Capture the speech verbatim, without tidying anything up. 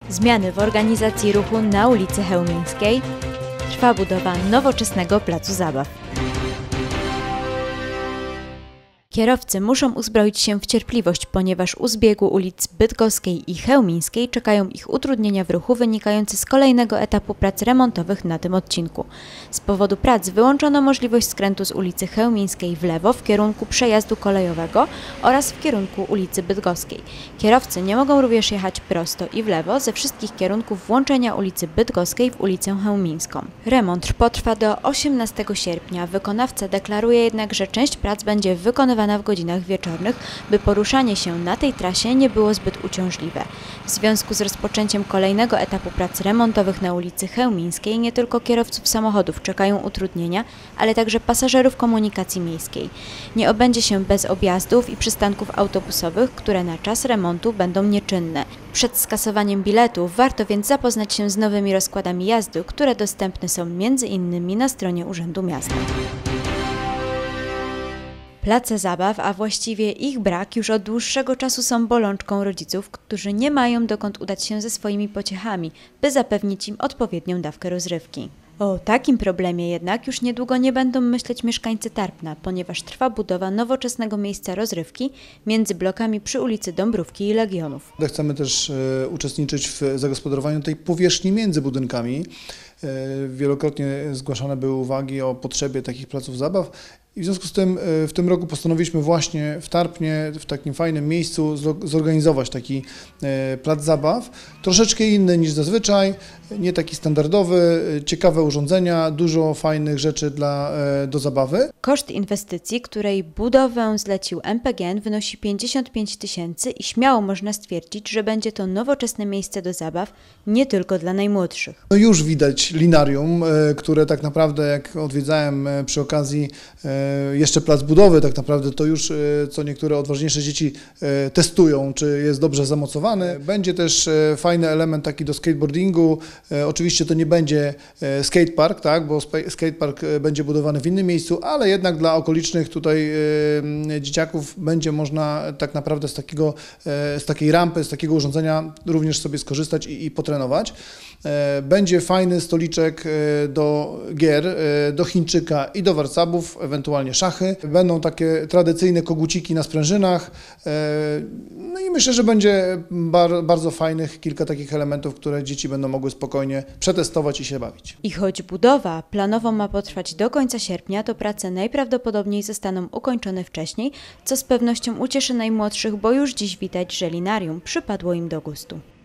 Zmiany w organizacji ruchu na ulicy Chełmińskiej. Trwa budowa nowoczesnego placu zabaw. Kierowcy muszą uzbroić się w cierpliwość, ponieważ u zbiegu ulic Bydgoskiej i Chełmińskiej czekają ich utrudnienia w ruchu wynikające z kolejnego etapu prac remontowych na tym odcinku. Z powodu prac wyłączono możliwość skrętu z ulicy Chełmińskiej w lewo w kierunku przejazdu kolejowego oraz w kierunku ulicy Bydgoskiej. Kierowcy nie mogą również jechać prosto i w lewo ze wszystkich kierunków włączenia ulicy Bydgoskiej w ulicę Chełmińską. Remont potrwa do osiemnastego sierpnia. Wykonawca deklaruje jednak, że część prac będzie wykonywana w godzinach wieczornych, by poruszanie się na tej trasie nie było zbyt uciążliwe. W związku z rozpoczęciem kolejnego etapu prac remontowych na ulicy Chełmińskiej nie tylko kierowców samochodów czekają utrudnienia, ale także pasażerów komunikacji miejskiej. Nie obędzie się bez objazdów i przystanków autobusowych, które na czas remontu będą nieczynne. Przed skasowaniem biletów warto więc zapoznać się z nowymi rozkładami jazdy, które dostępne są między innymi na stronie Urzędu Miasta. Place zabaw, a właściwie ich brak, już od dłuższego czasu są bolączką rodziców, którzy nie mają dokąd udać się ze swoimi pociechami, by zapewnić im odpowiednią dawkę rozrywki. O takim problemie jednak już niedługo nie będą myśleć mieszkańcy Tarpna, ponieważ trwa budowa nowoczesnego miejsca rozrywki między blokami przy ulicy Dąbrówki i Legionów. Chcemy też e, uczestniczyć w zagospodarowaniu tej powierzchni między budynkami. E, wielokrotnie zgłaszane były uwagi o potrzebie takich placów zabaw. I w związku z tym e, w tym roku postanowiliśmy właśnie w Tarpnie, w takim fajnym miejscu zorganizować taki e, plac zabaw, troszeczkę inny niż zazwyczaj, nie taki standardowy, ciekawe urządzenia, dużo fajnych rzeczy dla, e, do zabawy. Koszt inwestycji, której budowę zlecił M P G N, wynosi pięćdziesiąt pięć tysięcy i śmiało można stwierdzić, że będzie to nowoczesne miejsce do zabaw nie tylko dla najmłodszych. No już widać linarium, e, które tak naprawdę jak odwiedzałem e, przy okazji e, jeszcze plac budowy, tak naprawdę to już co niektóre odważniejsze dzieci testują, czy jest dobrze zamocowany. Będzie też fajny element taki do skateboardingu. Oczywiście to nie będzie skatepark, tak, bo skatepark będzie budowany w innym miejscu, ale jednak dla okolicznych tutaj dzieciaków będzie można tak naprawdę z takiego, z takiej rampy, z takiego urządzenia również sobie skorzystać i, i potrenować. Będzie fajny stoliczek do gier, do Chińczyka i do warcabów, ewentualnie szachy. Będą takie tradycyjne koguciki na sprężynach. No i myślę, że będzie bardzo fajnych kilka takich elementów, które dzieci będą mogły spokojnie przetestować i się bawić. I choć budowa planowo ma potrwać do końca sierpnia, to prace najprawdopodobniej zostaną ukończone wcześniej, co z pewnością ucieszy najmłodszych, bo już dziś widać, że linarium przypadło im do gustu.